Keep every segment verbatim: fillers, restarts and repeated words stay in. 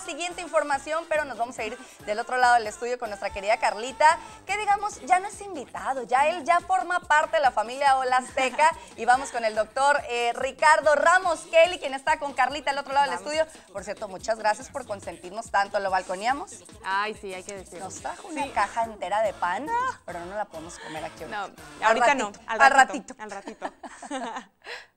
siguiente información, pero nos vamos a ir del otro lado del estudio con nuestra querida Carlita, que digamos, ya no es invitado, ya él ya forma parte de la familia Hola Azteca. Y vamos con el doctor eh, Ricardo Ramos Kelly, quien está con Carlita al otro lado vamos. del estudio. Por cierto, muchas gracias por consentirnos tanto. ¿Lo balconeamos? Ay, sí, hay que decirlo. Nos trajo una sí. caja entera de pan, ah. pero no la podemos comer aquí ahorita. No, ahorita al no. Al ratito. Al ratito. Al ratito.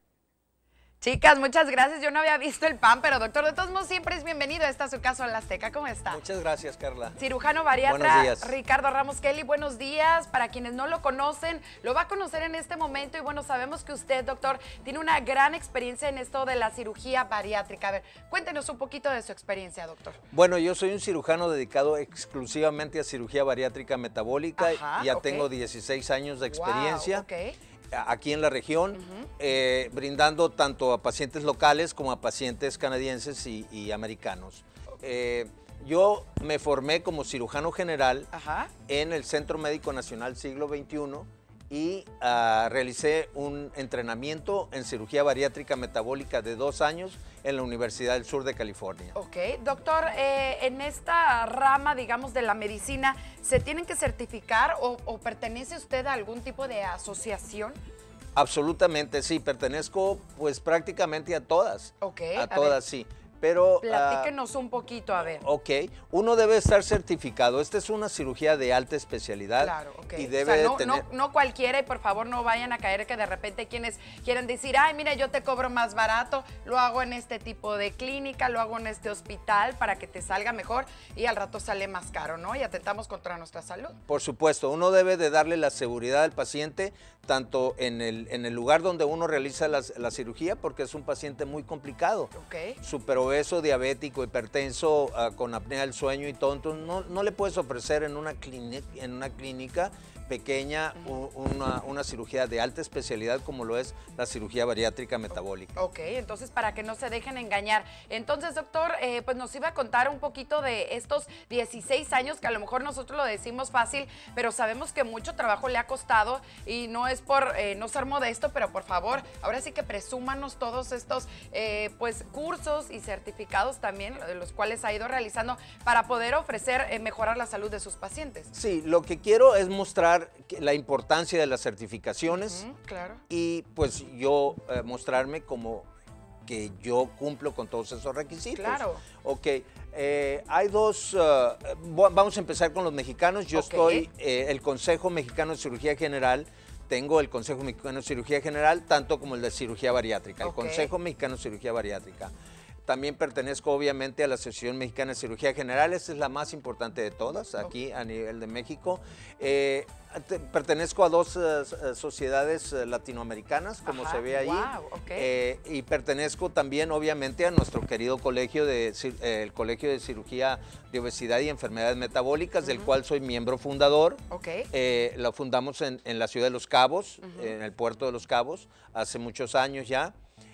Chicas, muchas gracias. Yo no había visto el pan, pero doctor, de todos modos, siempre es bienvenido. Esta es su caso en la Azteca. ¿Cómo está? Muchas gracias, Carla. Cirujano bariatra Ricardo Ramos Kelly, buenos días. Para quienes no lo conocen, lo va a conocer en este momento. Y bueno, sabemos que usted, doctor, tiene una gran experiencia en esto de la cirugía bariátrica. A ver, cuéntenos un poquito de su experiencia, doctor. Bueno, yo soy un cirujano dedicado exclusivamente a cirugía bariátrica metabólica. Ajá, ya okay. tengo dieciséis años de experiencia. Wow, okay. Aquí en la región, uh-huh. eh, brindando tanto a pacientes locales como a pacientes canadienses y, y americanos. Eh, yo me formé como cirujano general uh-huh. en el Centro Médico Nacional Siglo veintiuno y uh, realicé un entrenamiento en cirugía bariátrica metabólica de dos años en la Universidad del Sur de California. Ok, doctor, eh, en esta rama, digamos, de la medicina, ¿se tienen que certificar o, o pertenece usted a algún tipo de asociación? Absolutamente, sí, pertenezco pues prácticamente a todas. Ok, a, a todas, ver. sí. Pero, platíquenos uh, un poquito, a ver. Ok, uno debe estar certificado. Esta es una cirugía de alta especialidad. Claro, ok. Y debe o sea, no, tener... no, no cualquiera, y por favor no vayan a caer que de repente quienes quieren decir, ay, mira, yo te cobro más barato, lo hago en este tipo de clínica, lo hago en este hospital para que te salga mejor y al rato sale más caro, ¿no? Y atentamos contra nuestra salud. Por supuesto, uno debe de darle la seguridad al paciente, tanto en el, en el lugar donde uno realiza la, la cirugía, porque es un paciente muy complicado. Ok. Superobeso, diabético, hipertenso, uh, con apnea del sueño y todo, entonces no, no le puedes ofrecer en una, clínica, en una clínica pequeña uh-huh. una, una cirugía de alta especialidad como lo es la cirugía bariátrica metabólica. Ok, entonces para que no se dejen engañar. Entonces, doctor, eh, pues nos iba a contar un poquito de estos dieciséis años que a lo mejor nosotros lo decimos fácil, pero sabemos que mucho trabajo le ha costado y no es por eh, no ser modesto, pero por favor, ahora sí que presúmanos todos estos eh, pues cursos y certificados también, de los cuales ha ido realizando para poder ofrecer eh, mejorar la salud de sus pacientes. Sí, lo que quiero es mostrar la importancia de las certificaciones uh-huh, claro. y pues yo eh, mostrarme como que yo cumplo con todos esos requisitos. Claro. Ok, eh, hay dos, uh, vamos a empezar con los mexicanos. Yo okay. estoy, eh, el Consejo Mexicano de Cirugía General, tengo el Consejo Mexicano de Cirugía General, tanto como el de Cirugía Bariátrica, okay. el Consejo Mexicano de Cirugía Bariátrica. También pertenezco obviamente a la Asociación Mexicana de Cirugía General, esta es la más importante de todas aquí a nivel de México. Eh, te, pertenezco a dos uh, sociedades uh, latinoamericanas, como Ajá, se ve ahí, wow, okay. eh, y pertenezco también obviamente a nuestro querido colegio de, eh, el Colegio de Cirugía de Obesidad y Enfermedades Metabólicas, uh-huh. del cual soy miembro fundador. Okay. Eh, lo fundamos en, en la ciudad de Los Cabos, uh-huh. en el puerto de Los Cabos, hace muchos años ya.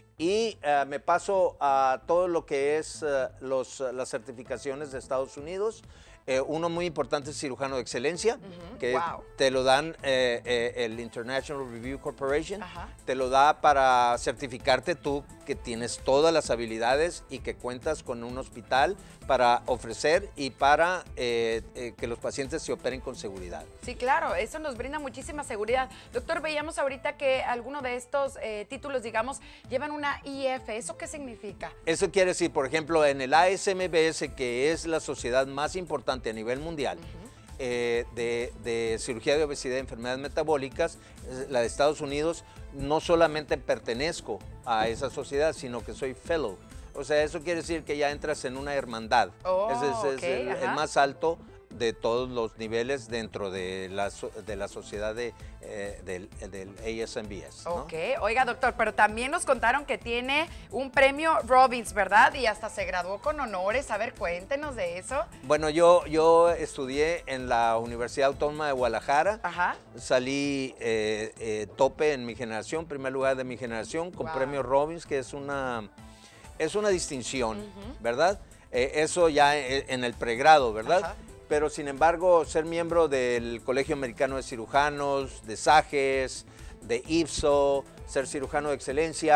Y uh, me paso a todo lo que es uh, los, uh, las certificaciones de Estados Unidos. Eh, uno muy importante es cirujano de excelencia, uh-huh. que wow. te lo dan eh, eh, el International Review Corporation, uh-huh. te lo da para certificarte tú que tienes todas las habilidades y que cuentas con un hospital para ofrecer y para eh, eh, que los pacientes se operen con seguridad. Sí, claro, eso nos brinda muchísima seguridad. Doctor, veíamos ahorita que alguno de estos eh, títulos, digamos, llevan una I F. ¿Eso qué significa? Eso quiere decir, por ejemplo, en el A S M B S, que es la sociedad más importante a nivel mundial, uh-huh. eh, de, de cirugía de obesidad y enfermedades metabólicas, la de Estados Unidos, no solamente pertenezco a esa sociedad, sino que soy fellow. O sea, eso quiere decir que ya entras en una hermandad. Oh, Ese es, okay, es el, el más alto de todos los niveles dentro de la, de la sociedad de, eh, del, del A S M B S, ¿no? Ok, oiga doctor, pero también nos contaron que tiene un premio Robbins, ¿verdad? Y hasta se graduó con honores. A ver, cuéntenos de eso. Bueno, yo, yo estudié en la Universidad Autónoma de Guadalajara. Ajá. Salí eh, eh, tope en mi generación, primer lugar de mi generación, con wow. premio Robbins, que es una, es una distinción, uh-huh. ¿verdad? Eh, eso ya en el pregrado, ¿verdad? Ajá. Pero sin embargo, ser miembro del Colegio Americano de Cirujanos, de S A G E S, de I F S O, ser cirujano de excelencia,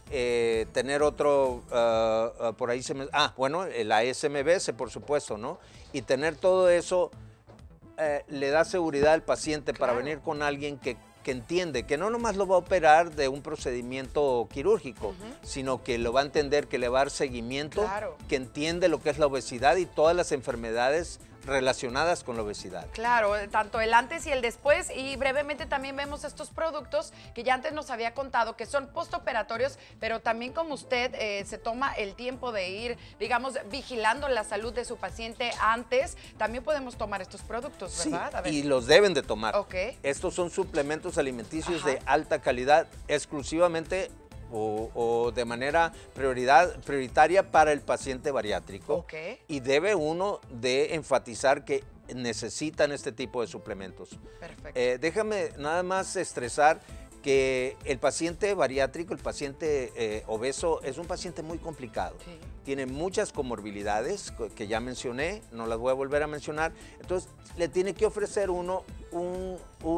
eh, tener otro, uh, uh, por ahí se me... Ah, bueno, la S M B S, por supuesto, ¿no? Y tener todo eso eh, le da seguridad al paciente Claro. para venir con alguien que, que entiende, que no nomás lo va a operar de un procedimiento quirúrgico, uh-huh. sino que lo va a entender, que le va a dar seguimiento, Claro. que entiende lo que es la obesidad y todas las enfermedades relacionadas con la obesidad. Claro, tanto el antes y el después, y brevemente también vemos estos productos que ya antes nos había contado que son postoperatorios, pero también como usted eh, se toma el tiempo de ir, digamos, vigilando la salud de su paciente antes, también podemos tomar estos productos, ¿verdad? Sí, A ver. y los deben de tomar. Ok. Estos son suplementos alimenticios Ajá. de alta calidad, exclusivamente o, o de manera prioridad, prioritaria para el paciente bariátrico. Ok. Y debe uno de enfatizar que necesitan este tipo de suplementos. Perfecto. Eh, déjame nada más estresar que el paciente bariátrico, el paciente eh, obeso, es un paciente muy complicado. Sí. Tiene muchas comorbilidades que ya mencioné, no las voy a volver a mencionar. Entonces, le tiene que ofrecer uno un,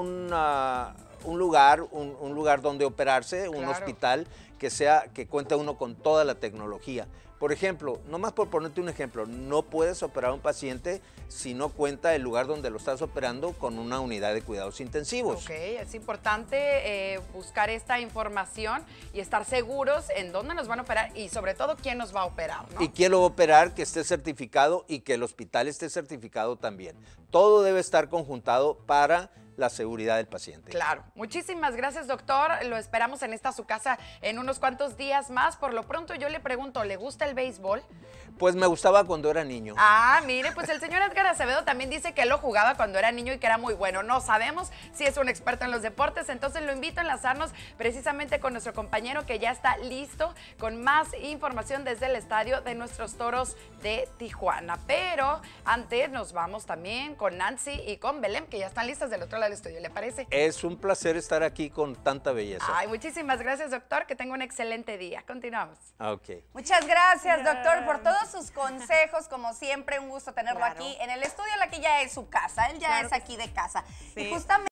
una, un lugar, un, un lugar donde operarse, un Claro. hospital que sea, que cuente uno con toda la tecnología. Por ejemplo, nomás por ponerte un ejemplo, no puedes operar a un paciente si no cuenta el lugar donde lo estás operando con una unidad de cuidados intensivos. Ok, es importante eh, buscar esta información y estar seguros en dónde nos van a operar y sobre todo quién nos va a operar, ¿no? Y quién lo va a operar, que esté certificado y que el hospital esté certificado también. Todo debe estar conjuntado para la seguridad del paciente. Claro. Muchísimas gracias, doctor. Lo esperamos en esta su casa en unos cuantos días más. Por lo pronto yo le pregunto, ¿le gusta el béisbol? Pues me gustaba cuando era niño. Ah, mire, pues el señor Edgar Acevedo también dice que él lo jugaba cuando era niño y que era muy bueno. No sabemos si es un experto en los deportes, entonces lo invito a enlazarnos precisamente con nuestro compañero que ya está listo con más información desde el estadio de nuestros Toros de Tijuana. Pero antes nos vamos también con Nancy y con Belén, que ya están listas del otro lado del estudio, ¿le parece? Es un placer estar aquí con tanta belleza. Ay, muchísimas gracias, doctor. Que tenga un excelente día. Continuamos. Ok. Muchas gracias, doctor, por todos sus consejos. Como siempre, un gusto tenerlo Claro. aquí en el estudio. La que ya es su casa, él ya Claro es que aquí de casa. Sí. Y justamente